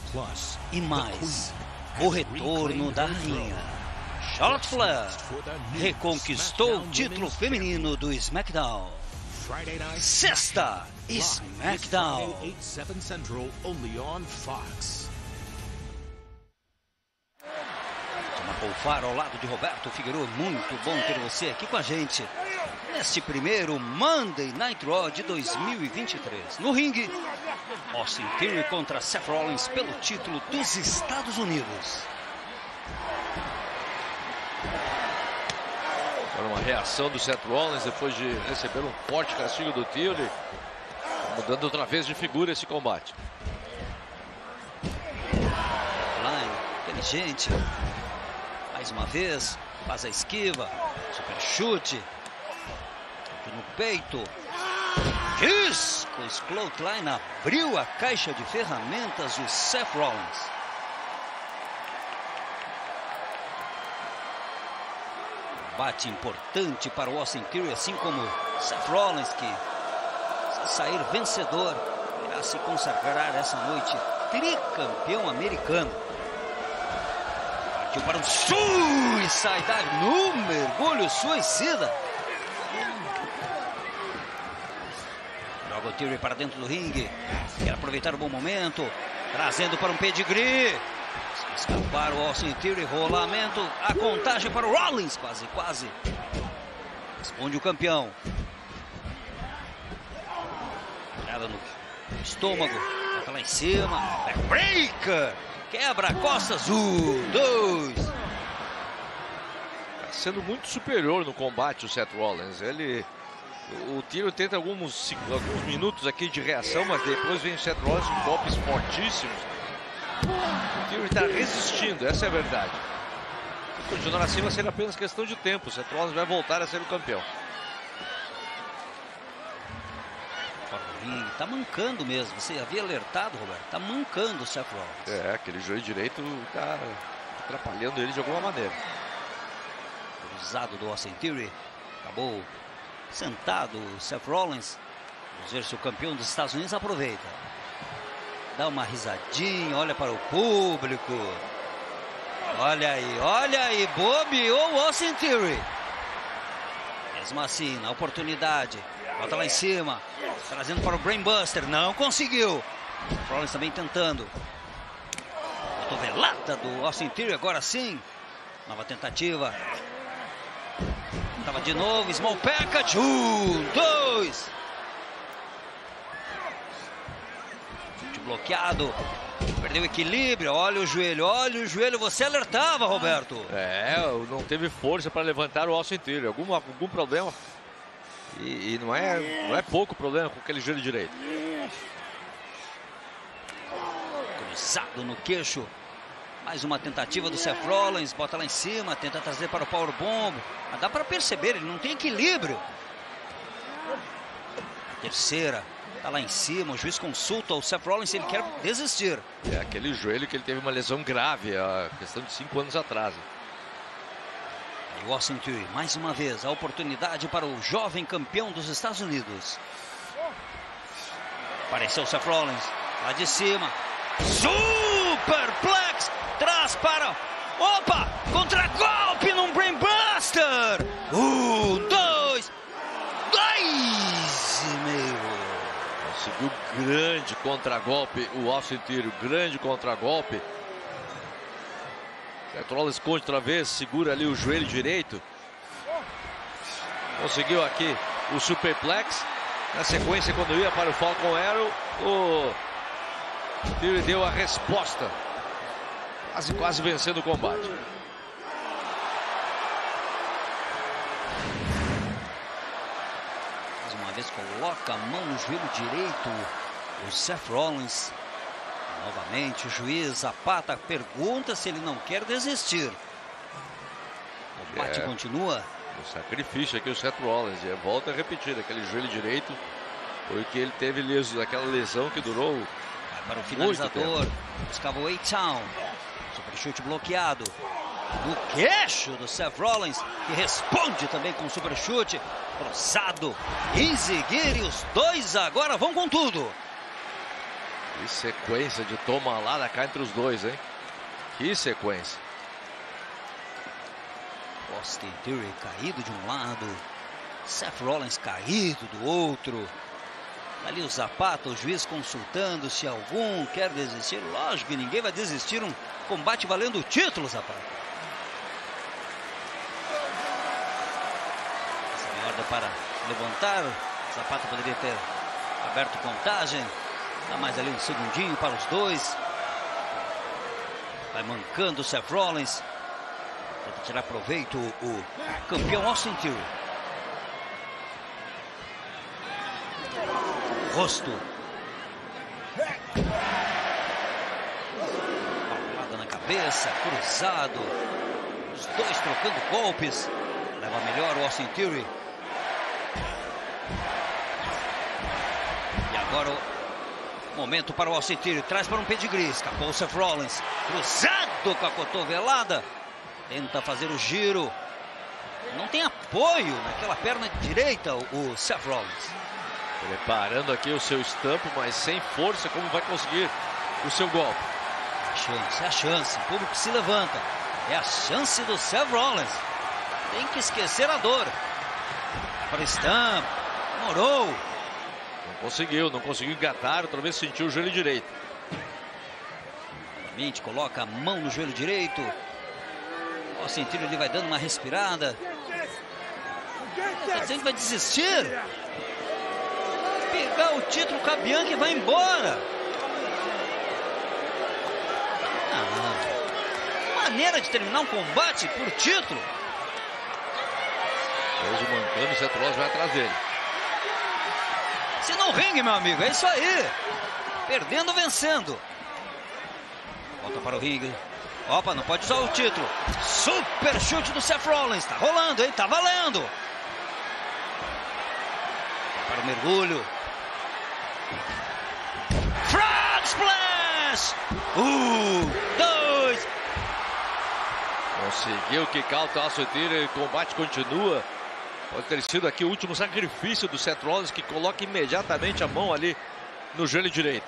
E mais, o retorno da rainha. Charlotte Flair reconquistou o título feminino do SmackDown. Sexta SmackDown. O Faro ao lado de Roberto Figueiredo, muito bom ter você aqui com a gente neste primeiro Monday Night Raw de 2023. No ringue, Austin Theory contra Seth Rollins pelo título dos Estados Unidos. Para uma reação do Seth Rollins depois de receber um forte castigo do Theory, mudando outra vez de figura esse combate. Line, inteligente. Mais uma vez, faz a esquiva, super chute, aqui no peito, discos, clothesline, abriu a caixa de ferramentas o Seth Rollins. Combate importante para o Austin Theory, assim como Seth Rollins, que se sair vencedor, irá se consagrar essa noite tricampeão americano. Partiu para um suicide dive no mergulho suicida. Joga o Theory para dentro do ringue. Quer aproveitar o bom momento. Trazendo para um pedigree. Se escapar o Austin Theory. Rolamento. A contagem para o Rollins. Quase. Responde o campeão. Olhada no estômago. Bota lá em cima. Backbreaker. Quebra costas, 1, 2. Tá sendo muito superior no combate o Seth Rollins. O Theory tenta alguns minutos aqui de reação, mas depois vem o Seth Rollins com golpes fortíssimos. O Theory está resistindo, essa é a verdade. Se continuar assim vai ser apenas questão de tempo. O Seth Rollins vai voltar a ser o campeão. Tá mancando mesmo, você havia alertado, Roberto, tá mancando o Seth Rollins. Aquele joelho direito tá atrapalhando ele de alguma maneira. Cruzado do Austin Theory, acabou sentado o Seth Rollins. Vamos ver se o campeão dos Estados Unidos aproveita. Dá uma risadinha, olha para o público. Olha aí, bobeou o Austin Theory. Mesmo assim, na oportunidade, bota lá em cima, trazendo para o Brainbuster, não conseguiu. Rollins também tentando. Cotovelada do Austin Theory, agora sim. Nova tentativa. Tava de novo, small package, 1, 2. Chute bloqueado. Perdeu o equilíbrio, olha o joelho, você alertava, Roberto. Não teve força para levantar o Austin Theory, algum problema. E não é pouco problema com aquele joelho direito. Cruzado no queixo. Mais uma tentativa do Seth Rollins, bota lá em cima, tenta trazer para o Powerbomb. Mas dá para perceber, ele não tem equilíbrio. Terceira. Tá lá em cima, o juiz consulta o Seth Rollins se ele quer desistir. Aquele joelho que ele teve uma lesão grave, a questão de 5 anos atrás. E o Austin Theory, mais uma vez, a oportunidade para o jovem campeão dos Estados Unidos. Apareceu o Seth Rollins, lá de cima. Superplex, traz para... Opa, contra-golpe num Brainbuster. 1, 2, 2,5. Conseguiu grande contra-golpe, o Austin Theory, grande contra-golpe. Seth Rollins esconde outra vez, segura ali o joelho direito. Conseguiu aqui o Superplex. Na sequência, quando ia para o Falcon Arrow, o Theory deu a resposta. Quase vencendo o combate. Coloca a mão no joelho direito o Seth Rollins. Novamente o juiz Zapata pergunta se ele não quer desistir. O combate continua. O sacrifício aqui o Seth Rollins. Volta a repetir, aquele joelho direito foi que ele teve aquela lesão que durou. Vai para o finalizador. Buscava o A-Town. Super chute bloqueado. No queixo do Seth Rollins, que responde também com super chute. Cruzado. Easy Gear, e os dois agora vão com tudo. Que sequência de toma lá da cá entre os dois, hein? Que sequência. Austin Theory caído de um lado, Seth Rollins caído do outro. Ali o Zapata, o juiz consultando se algum quer desistir. Lógico que ninguém vai desistir, um combate valendo o título, Zapata. Essa ordem para levantar. Zapata poderia ter aberto contagem. Dá mais ali um segundinho para os dois. Vai mancando o Seth Rollins. Tenta tirar proveito o campeão Austin Theory. Rosto. Palmada na cabeça, cruzado. Os dois trocando golpes. Leva melhor o Austin Theory. E agora o momento para o Austin Theory. Traz para um pedigree. Escapou o Seth Rollins. Cruzado com a cotovelada. Tenta fazer o giro. Não tem apoio naquela perna direita o Seth Rollins. Preparando aqui o seu estampo, mas sem força, como vai conseguir o seu golpe. É a chance. O público se levanta. É a chance do Seth Rollins. Tem que esquecer a dor. Para o stamp. Demorou. Não conseguiu engatar. Outra vez sentiu o joelho direito. Novamente coloca a mão no joelho direito. O Austin Theory ele vai dando uma respirada. Quer dizer que vai desistir. Pegar o título com a Bianca e vai embora. Maneira de terminar um combate por título. Hoje mancando, o Seth Rollins vai atrás dele. Se não ringue, meu amigo, é isso aí. Perdendo, vencendo. Volta para o ringue. Opa, não pode usar o título. Super chute do Seth Rollins. Tá rolando, hein? Tá valendo. Para o mergulho. Frog Splash! 2. Conseguiu quicar o Austin Theory. O combate continua. Pode ter sido aqui o último sacrifício do Seth Rollins, que coloca imediatamente a mão ali no joelho direito.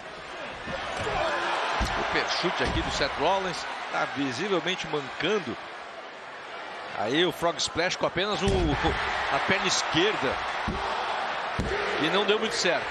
Super chute aqui do Seth Rollins. Está visivelmente mancando. Aí o Frog Splash com apenas a perna esquerda. E não deu muito certo.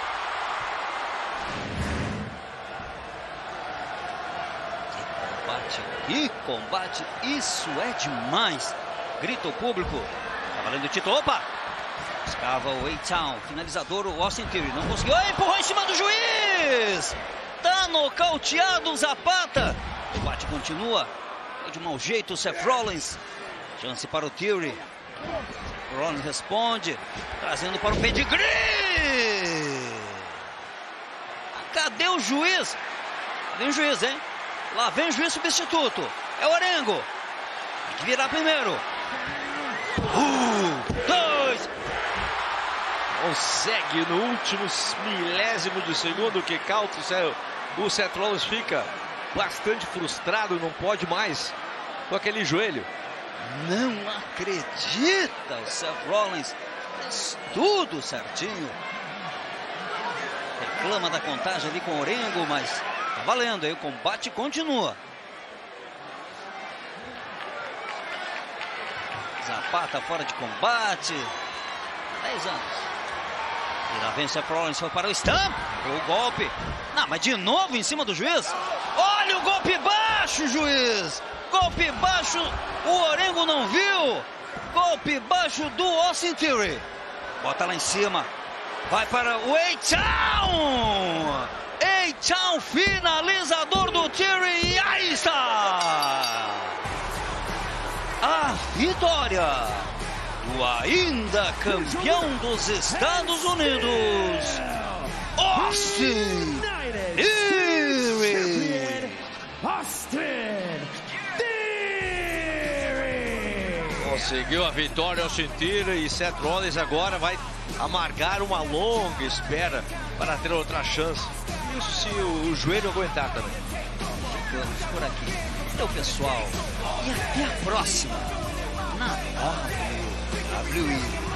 Que combate, isso é demais. Grita o público. Tá valendo o título. Opa! Escava o A-Town. Finalizador o Austin Theory. Não conseguiu. Empurrou em cima do juiz. Tá nocauteado o Zapata. O combate continua. De mau jeito o Seth Rollins. Chance para o Theory. O Rollins responde. Trazendo para o pedigree. Cadê o juiz? Cadê o juiz, hein? Lá vem o juiz substituto. É o Orengo. Tem que virar primeiro. 2. Consegue no último milésimo de segundo que calça o Seth Rollins fica bastante frustrado, não pode mais com aquele joelho. Não acredita o Seth Rollins. Fez tudo certinho. Reclama da contagem ali com o Orengo, mas tá valendo aí, o combate continua. Zapata fora de combate. 10 anos. E lá vem o Seth Rollins, foi para o stamp. O golpe. Não, mas de novo em cima do juiz. Olha o golpe baixo, juiz. Golpe baixo. O Orengo não viu. Golpe baixo do Austin Theory. Bota lá em cima. Vai para o A-Town. A-Town, finalizador do Theory. E aí está a vitória do ainda campeão dos Estados Unidos, Austin Theory. Conseguiu a vitória Austin Theory, e Seth Rollins agora vai amargar uma longa espera para ter outra chance. Isso se o joelho aguentar também. Ficamos por aqui. Então, pessoal, e até a próxima na WWE.